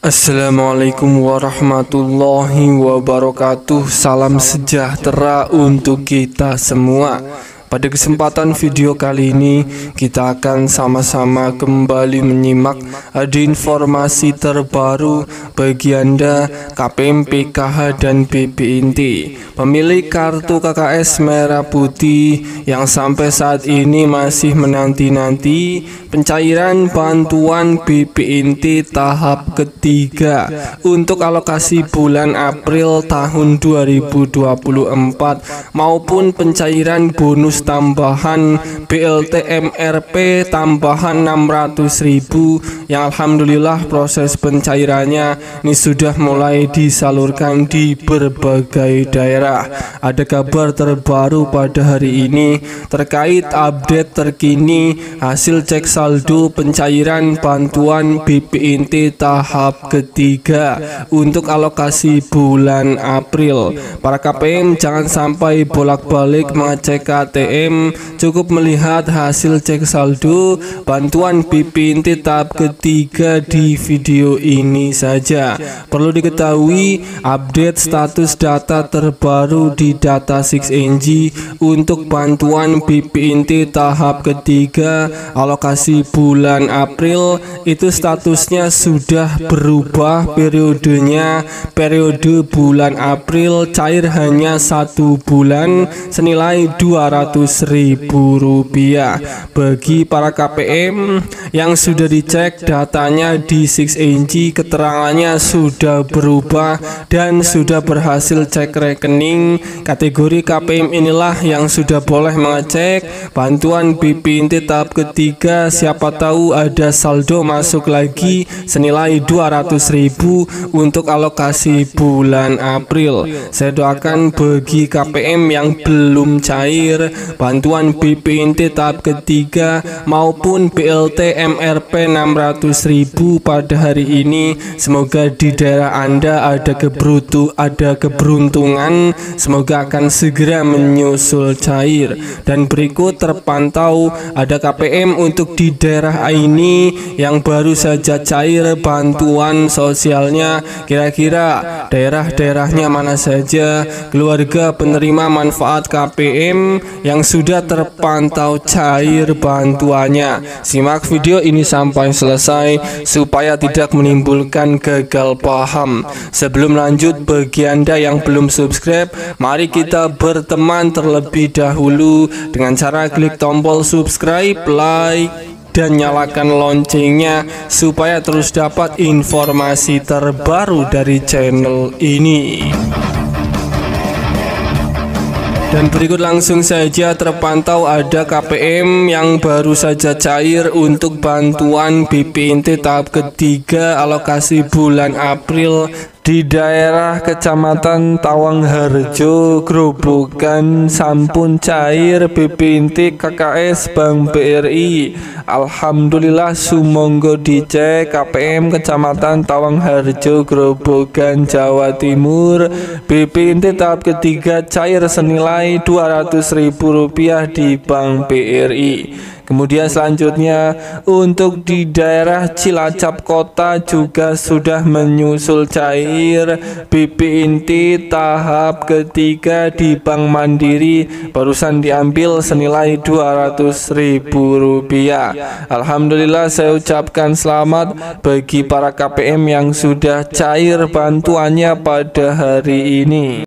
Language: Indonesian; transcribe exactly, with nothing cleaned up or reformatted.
Assalamualaikum warahmatullahi wabarakatuh. Salam sejahtera untuk kita semua. Pada kesempatan video kali ini kita akan sama-sama kembali menyimak ada informasi terbaru bagi Anda K P M, P K H dan B P I N T pemilik kartu K K S merah putih yang sampai saat ini masih menanti-nanti pencairan bantuan B P I N T tahap ketiga untuk alokasi bulan April tahun dua ribu dua puluh empat maupun pencairan bonus tambahan B L T M R P tambahan enam ratus ribu yang alhamdulillah proses pencairannya ini sudah mulai disalurkan di berbagai daerah. Ada kabar terbaru pada hari ini terkait update terkini hasil cek saldo pencairan bantuan B P I N T tahap ketiga untuk alokasi bulan April. Para K P M jangan sampai bolak-balik mengecek K T M, cukup melihat hasil cek saldo bantuan B P I N T tahap ketiga di video ini saja. Perlu diketahui update status data terbaru di data enam N G untuk bantuan B P I N T tahap ketiga alokasi bulan April itu statusnya sudah berubah periodenya. Periode bulan April cair hanya satu bulan senilai dua ratus ribu rupiah. Bagi para K P M yang sudah dicek datanya di enam N G, keterangannya sudah berubah dan sudah berhasil cek rekening. Kategori K P M inilah yang sudah boleh mengecek bantuan B P I N T tahap ketiga. Siapa tahu ada saldo masuk lagi senilai dua ratus ribu untuk alokasi bulan April. Saya doakan bagi K P M yang belum cair bantuan B P I N T tahap ketiga maupun B L T M R P enam ratus ribu pada hari ini, semoga di daerah Anda ada keberuntu ada keberuntungan, semoga akan segera menyusul cair. Dan berikut terpantau ada K P M untuk di daerah ini yang baru saja cair bantuan sosialnya. Kira-kira daerah-daerahnya mana saja keluarga penerima manfaat K P M yang sudah terpantau cair bantuannya. Simak video ini sampai selesai supaya tidak menimbulkan gagal paham. Sebelum lanjut, bagi Anda yang belum subscribe, mari kita berteman terlebih dahulu dengan cara klik tombol subscribe, like, dan nyalakan loncengnya supaya terus dapat informasi terbaru dari channel ini. Dan berikut langsung saja terpantau ada K P M yang baru saja cair untuk bantuan B P I N T tahap ketiga alokasi bulan April di daerah Kecamatan Tawangharjo, Grobogan. Sampun cair B P I N T K K S Bank B R I. Alhamdulillah, sumangga dicek K P M Kecamatan Tawangharjo, Grobogan, Jawa Timur. B P I N T tahap ketiga cair senilai dua ratus ribu rupiah di Bank B R I. Kemudian selanjutnya untuk di daerah Cilacap Kota juga sudah menyusul cair B P I N T tahap ketiga di Bank Mandiri, barusan diambil senilai dua ratus ribu rupiah. Alhamdulillah, saya ucapkan selamat bagi para K P M yang sudah cair bantuannya pada hari ini.